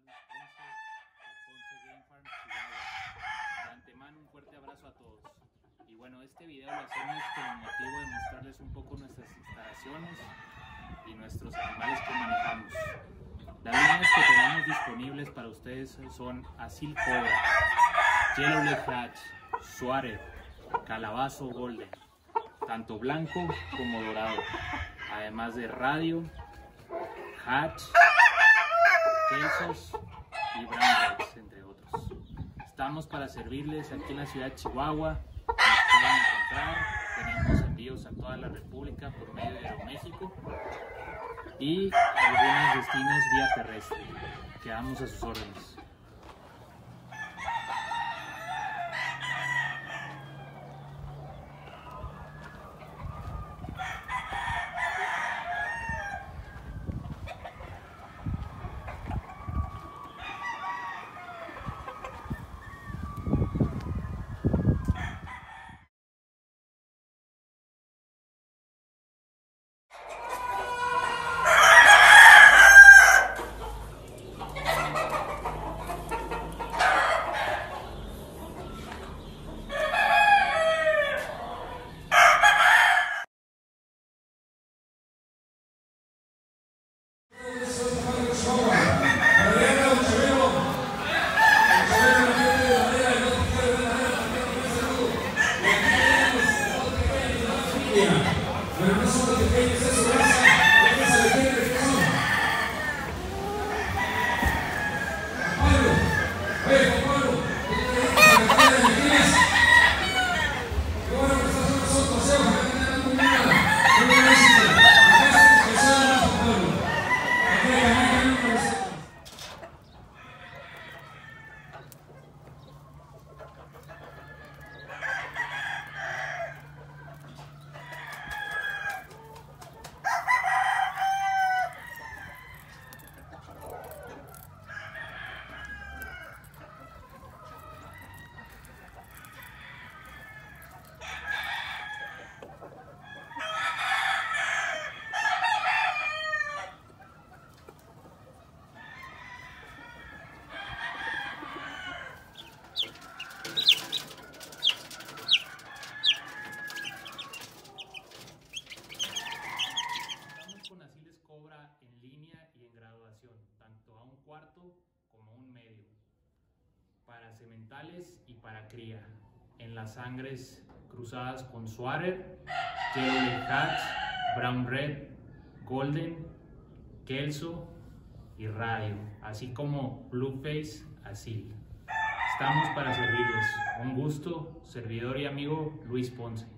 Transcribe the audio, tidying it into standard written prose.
Ponce Game Farm, Chihuahua. De antemano un fuerte abrazo a todos. Y bueno, este video lo hacemos con el motivo de mostrarles un poco nuestras instalaciones y nuestros animales que manejamos. Las líneas que tenemos disponibles para ustedes son Asil Cobra, Yellowleg Hatch, Swatter, Calabazo Golden, tanto blanco como dorado, además de radio, Hatch, quesos y Brown Reds, entre otros. Estamos para servirles aquí en la ciudad de Chihuahua. Nos pueden encontrar, tenemos envíos a toda la República por medio de Aeroméxico y algunos destinos vía terrestre. Quedamos a sus órdenes. Tanto a un cuarto como a un medio, para sementales y para cría, en las sangres cruzadas con Swatter, Yellowleg Hatch, Brown Red, Golden, Kelso y Radio, así como Blueface Asil. Estamos para servirles. Un gusto, servidor y amigo Luis Ponce.